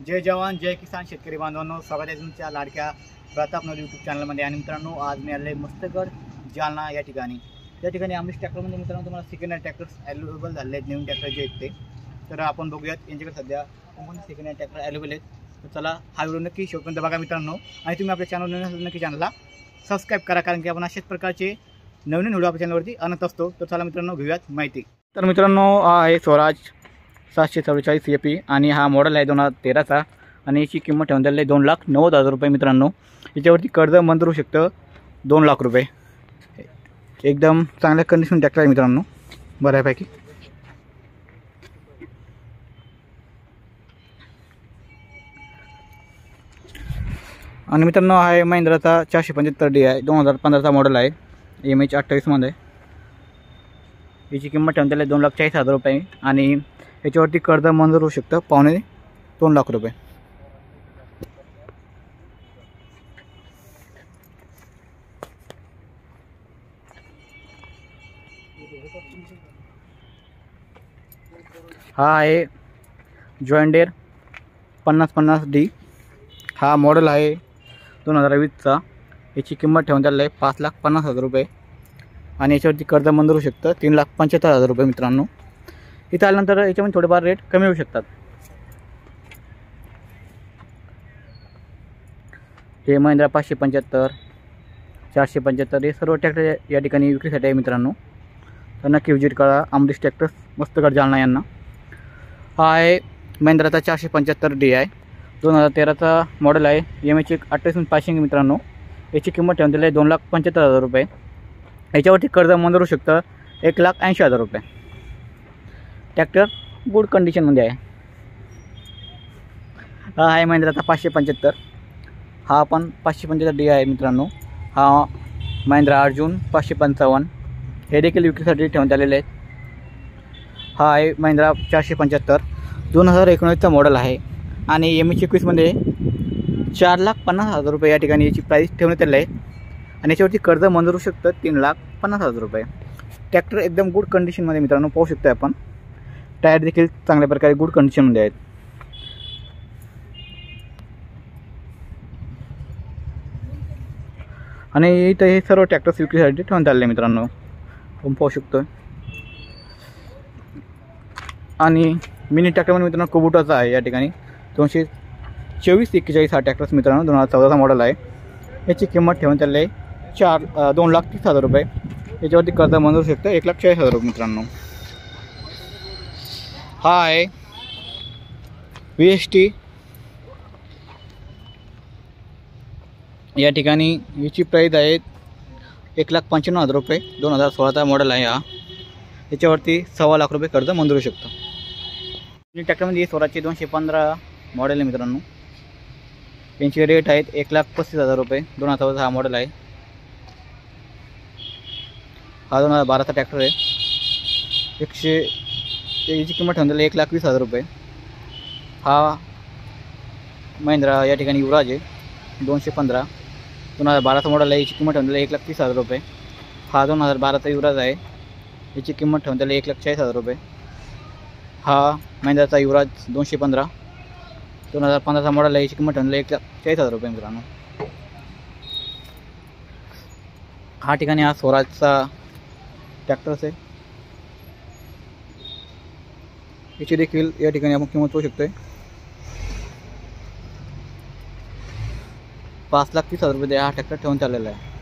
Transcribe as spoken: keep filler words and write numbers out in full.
जय जवान जय किसान शेतकरी बांधवांनो, स्वागत आहे तुमच्या लाडक्या प्रताप नवरे यूट्यूब चॅनलमध्ये। आणि मित्रांनो, आज मी आले मस्तगड जालना या ठिकाणी। या ठिकाणी आम्ही ट्रॅक्टरमध्ये मित्रांनो तुम्हाला सेकंड हँड ट्रॅक्टर्स अवेलेबल झाले आहेत, नवीन ट्रॅक्टर जे आहेत ते। तर आपण बघूयात यांच्याकडे सध्या कोणते सेकंड हँड ट्रॅक्टर अवेलेबल आहेत। तर चला हा व्हिडिओ नक्की शेवटपर्यंत बघा मित्रांनो, आणि तुम्ही आपल्या चॅनल नवीन असेल नक्की चॅनलला सबस्क्राईब करा, कारण की आपण अशाच प्रकारचे नवीन व्हिडिओ आपल्या चॅनलवरती आणत असतो। तर चला मित्रांनो, घेऊयात माहिती। तर मित्रांनो, हा आहे स्वराज सातशे चव्वेचाळीस ए पी आणि हा मॉडेल आहे दोन हजार तेराचा आणि याची किंमत ठेवून दिली आहे दोन लाख नव्वद हजार रुपये मित्रांनो। याच्यावरती कर्ज मंजूर होऊ शकतं दोन लाख रुपये। एकदम चांगल्या कंडिशन ट्रॅक्टर आहे मित्रांनो, बऱ्यापैकी। आणि मित्रांनो, हा आहे महिंद्राचा चारशे पंच्याहत्तर डी आहे, दोन हजार पंधराचा मॉडेल आहे, एम एच अठ्ठावीसमध्ये। याची किंमत ठेवून दिली आहे दोन लाख चाळीस हजार रुपये आणि याच्यावरती कर्ज मंजूर होऊ शकतं पावणे दोन लाख रुपये। हा आहे जॉन डियर पन्नास पन्नास डी, हा मॉडेल आहे दोन हजार वीसचा। याची किंमत ठेवून दिली आहे पाच लाख पन्नास हजार रुपये आणि याच्यावरती कर्ज मंजूर होऊ शकतं तीन लाख पंच्याहत्तर हजार रुपये मित्रांनो। इथं आल्यानंतर याच्यामध्ये थोडेफार रेट कमी होऊ शकतात। हे महिंद्रा पाचशे पंच्याहत्तर चारशे पंच्याहत्तर हे सर्व ट्रॅक्टर या ठिकाणी विक्रीसाठी आहे मित्रांनो। तर नक्की विजिट करा अमरीश ट्रॅक्टर्स मस्तगड जालना यांना। हा आहे महिंद्राचा चारशे पंच्याहत्तर डी आहे, दोन हजार तेराचा मॉडेल आहे, एम एच एक अठ्ठावीस पासिंग मित्रांनो। याची किंमत ठेवून दिली आहे दोन लाख पंच्याहत्तर हजार रुपये। याच्यावरती कर्ज मंजूर होऊ शकतं एक लाख ऐंशी हजार रुपये। ट्रॅक्टर गुड कंडिशनमध्ये आहे। हा आहे महिंद्राचा पाचशे पंच्याहत्तर, हा पण पाचशे पंच्याहत्तर डी आहे मित्रांनो। हा महिंद्रा अर्जुन पाचशे पंचावन्न, हे देखील विक्रीसाठी ठेवण्यात आलेले आहेत। हा आहे महिंद्रा चारशे पंच्याहत्तर, दोन हजार एकोणीसचा मॉडेल आहे आणि एम एच एकवीसमध्ये चार लाख पन्नास हजार रुपये या ठिकाणी याची प्राईस ठेवण्यात आली आहे आणि याच्यावरती कर्ज मंजूर होऊ शकतं तीन लाख पन्नास हजार रुपये। ट्रॅक्टर एकदम गुड कंडिशनमध्ये मित्रांनो, पाहू शकतो आपण। टायर देखील चांगल्या प्रकारे गुड कंडिशनमध्ये आहेत। आणि इथं हे सर्व ट्रॅक्टर्स विक्रीसाठी ठेवण्यात आलेले मित्रांनो, आपण पाहू शकतो। आणि मिनी ट्रॅक्टरमध्ये मित्रांनो कुबुटाचा आहे या ठिकाणी दोनशे चोवीस एक्केचाळीस हा ट्रॅक्टर्स मित्रांनो, दोन हजार चौदाचा मॉडेल आहे। याची किंमत ठेवण्यात आली आहे चार दोन लाख तीस हजार रुपये। याच्यावरती कर्ज मंजूर होऊ शकतं एक लाख चाळीस हजार रुपये मित्रांनो। हा आहे व्ही एस टी, या ठिकाणी याची प्राईस आहे एक लाख पंच्याण्णव हजार रुपये, दोन हजार सोळाचा मॉडेल आहे हा। याच्यावरती सव्वा लाख रुपये कर्ज मंजूर होऊ शकतं। ट्रॅक्टरमध्ये स्वराजचे दोनशे पंधरा मॉडेल आहे मित्रांनो। यांची रेट आहेत एक लाख पस्तीस हजार रुपये, दोन हजार चौदा हा मॉडेल आहे। हा दोन हजार बाराचा ट्रॅक्टर आहे, एकशे याची किंमत ठेवून दिली एक लाख वीस हजार रुपये। हा महिंद्रा या ठिकाणी युवराज आहे दोनशे पंधरा, दोन हजार बाराचा मॉडेल आहे। याची किंमत ठेवून दिली एक लाख तीस हजार रुपये। हा दोन हजार बाराचा युवराज आहे, याची किंमत ठेवून दिली एक लाख चाळीस हजार रुपये। हा महिंद्राचा युवराज दोनशे पंधरा, दोन हजार पंधराचा मॉडेल आहे, याची किंमत ठेवून दिली एक लाख चाळीस हजार रुपये मित्रांनो। हा ठिकाणी हा स्वराजचा ट्रॅक्टर्स आहे, याची देखील या ठिकाणी आपण किंमत पाहू शकतोय पाच लाख तीस हजार रुपये हा ट्रॅक्टर ठेवून चाललेला आहे।